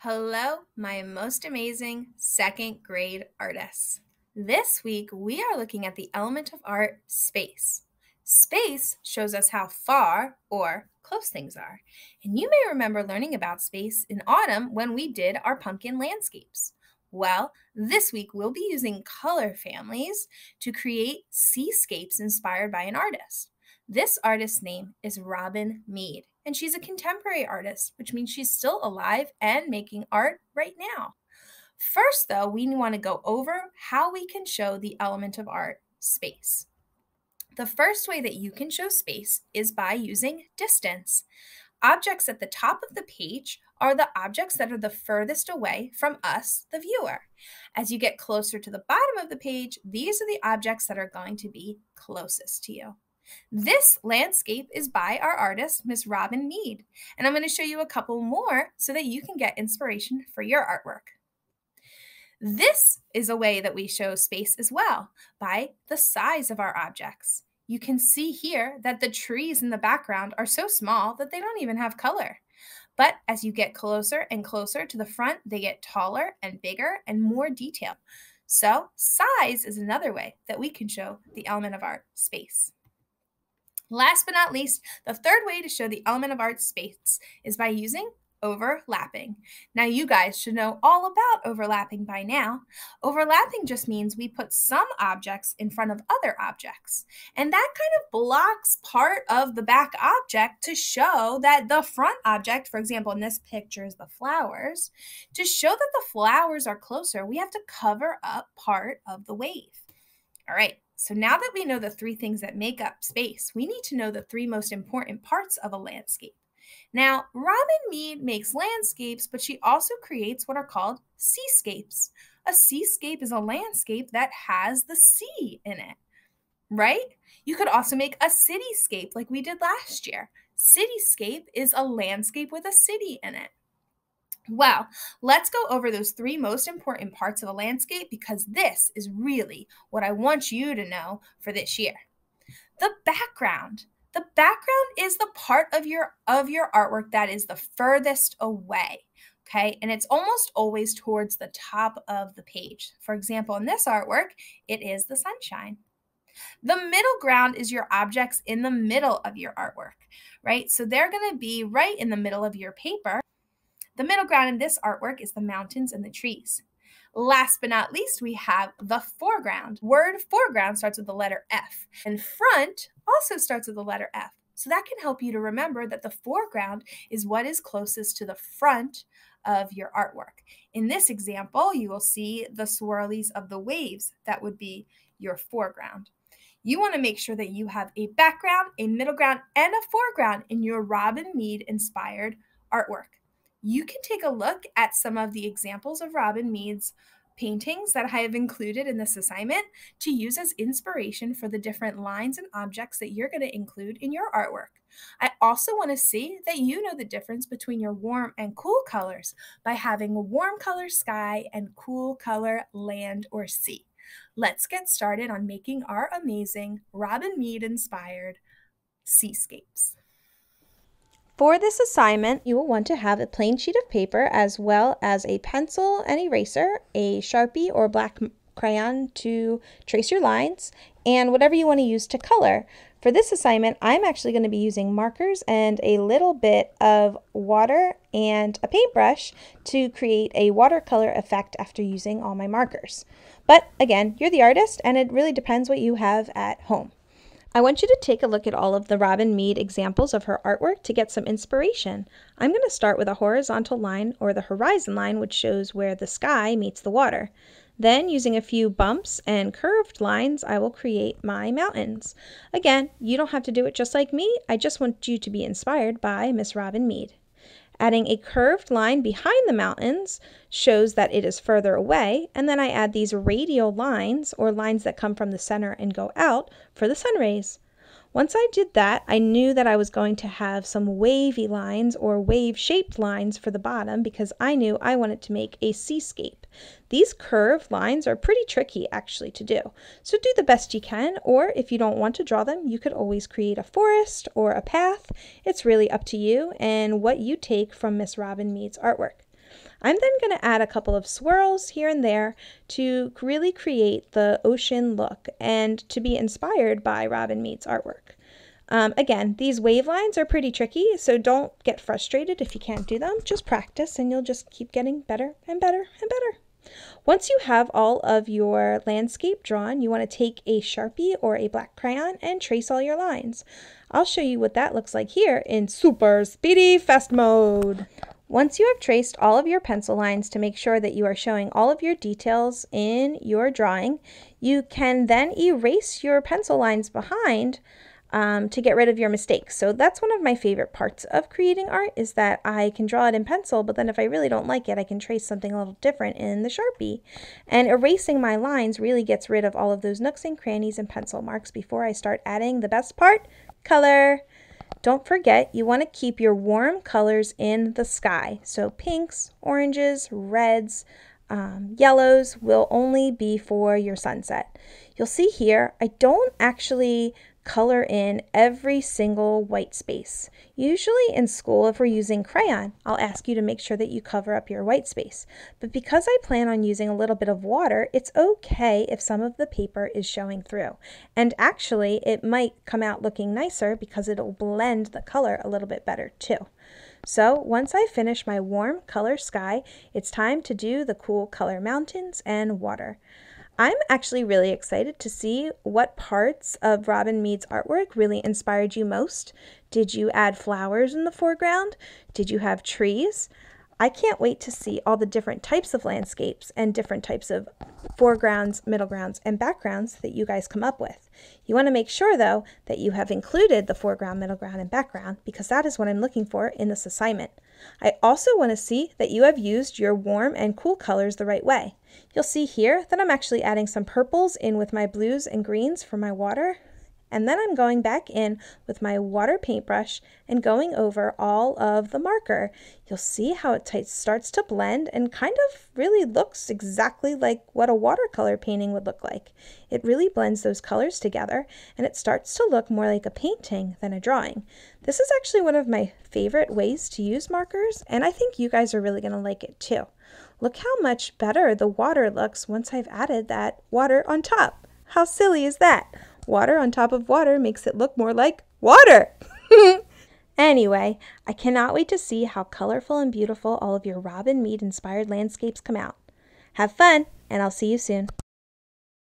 Hello, my most amazing second grade artists. This week, we are looking at the element of art, space. Space shows us how far or close things are. And you may remember learning about space in autumn when we did our pumpkin landscapes. Well, this week we'll be using color families to create seascapes inspired by an artist. This artist's name is Robin Meade, and she's a contemporary artist, which means she's still alive and making art right now. First, though, we want to go over how we can show the element of art, space. The first way that you can show space is by using distance. Objects at the top of the page are the objects that are the furthest away from us, the viewer. As you get closer to the bottom of the page, these are the objects that are going to be closest to you. This landscape is by our artist, Miss Robin Meade, and I'm going to show you a couple more so that you can get inspiration for your artwork. This is a way that we show space as well, by the size of our objects. You can see here that the trees in the background are so small that they don't even have color. But as you get closer and closer to the front, they get taller and bigger and more detailed. So size is another way that we can show the element of art, space. Last but not least, the third way to show the element of art, space, is by using overlapping. Now, you guys should know all about overlapping by now. Overlapping just means we put some objects in front of other objects, and that kind of blocks part of the back object to show that the front object, for example, in this picture is the flowers. To show that the flowers are closer, we have to cover up part of the wave. All right. So now that we know the three things that make up space, we need to know the three most important parts of a landscape. Now, Robin Meade makes landscapes, but she also creates what are called seascapes. A seascape is a landscape that has the sea in it, right? You could also make a cityscape like we did last year. Cityscape is a landscape with a city in it. Well, let's go over those three most important parts of a landscape because this is really what I want you to know for this year. The background. The background is the part of your artwork that is the furthest away, okay? And it's almost always towards the top of the page. For example, in this artwork, it is the sunshine. The middle ground is your objects in the middle of your artwork, right? So they're going to be right in the middle of your paper. The middle ground in this artwork is the mountains and the trees. Last but not least, we have the foreground. Word foreground starts with the letter F, and front also starts with the letter F. So that can help you to remember that the foreground is what is closest to the front of your artwork. In this example, you will see the swirlies of the waves. That would be your foreground. You want to make sure that you have a background, a middle ground, and a foreground in your Robin Meade inspired artwork. You can take a look at some of the examples of Robin Meade's paintings that I have included in this assignment to use as inspiration for the different lines and objects that you're going to include in your artwork. I also want to see that you know the difference between your warm and cool colors by having a warm color sky and cool color land or sea. Let's get started on making our amazing Robin Meade inspired seascapes. For this assignment, you will want to have a plain sheet of paper as well as a pencil and eraser, a Sharpie or black crayon to trace your lines, and whatever you want to use to color. For this assignment, I'm actually going to be using markers and a little bit of water and a paintbrush to create a watercolor effect after using all my markers. But again, you're the artist, and it really depends what you have at home. I want you to take a look at all of the Robin Meade examples of her artwork to get some inspiration. I'm going to start with a horizontal line, or the horizon line, which shows where the sky meets the water. Then, using a few bumps and curved lines, I will create my mountains. Again, you don't have to do it just like me. I just want you to be inspired by Miss Robin Meade. Adding a curved line behind the mountains shows that it is further away, and then I add these radial lines, or lines that come from the center and go out, for the sun rays. Once I did that, I knew that I was going to have some wavy lines or wave-shaped lines for the bottom because I knew I wanted to make a seascape. These curved lines are pretty tricky actually to do, so do the best you can, or if you don't want to draw them, you could always create a forest or a path. It's really up to you and what you take from Miss Robin Meade's artwork. I'm then going to add a couple of swirls here and there to really create the ocean look and to be inspired by Robin Mead's artwork. Again, these wave lines are pretty tricky, so don't get frustrated if you can't do them. Just practice and you'll just keep getting better and better and better. Once you have all of your landscape drawn, you want to take a Sharpie or a black crayon and trace all your lines. I'll show you what that looks like here in super speedy fast mode. Once you have traced all of your pencil lines to make sure that you are showing all of your details in your drawing, you can then erase your pencil lines behind to get rid of your mistakes. So that's one of my favorite parts of creating art, is that I can draw it in pencil, but then if I really don't like it, I can trace something a little different in the Sharpie. And erasing my lines really gets rid of all of those nooks and crannies and pencil marks before I start adding the best part, color. Don't forget, you want to keep your warm colors in the sky. So pinks, oranges, reds, yellows will only be for your sunset. You'll see here, I don't actually color in every single white space. Usually in school, if we're using crayon, I'll ask you to make sure that you cover up your white space. But because I plan on using a little bit of water, it's okay if some of the paper is showing through. And actually, it might come out looking nicer because it'll blend the color a little bit better too. So once I finish my warm color sky, it's time to do the cool color mountains and water. I'm actually really excited to see what parts of Robin Mead's artwork really inspired you most. Did you add flowers in the foreground? Did you have trees? I can't wait to see all the different types of landscapes and different types of foregrounds, middle grounds, and backgrounds that you guys come up with. You want to make sure, though, that you have included the foreground, middle ground, and background, because that is what I'm looking for in this assignment. I also want to see that you have used your warm and cool colors the right way. You'll see here that I'm actually adding some purples in with my blues and greens for my water. And then I'm going back in with my water paintbrush and going over all of the marker. You'll see how it starts to blend and kind of really looks exactly like what a watercolor painting would look like. It really blends those colors together and it starts to look more like a painting than a drawing. This is actually one of my favorite ways to use markers, and I think you guys are really going to like it too. Look how much better the water looks once I've added that water on top. How silly is that? Water on top of water makes it look more like water. Anyway, I cannot wait to see how colorful and beautiful all of your Robin Mead inspired landscapes come out. Have fun, and I'll see you soon.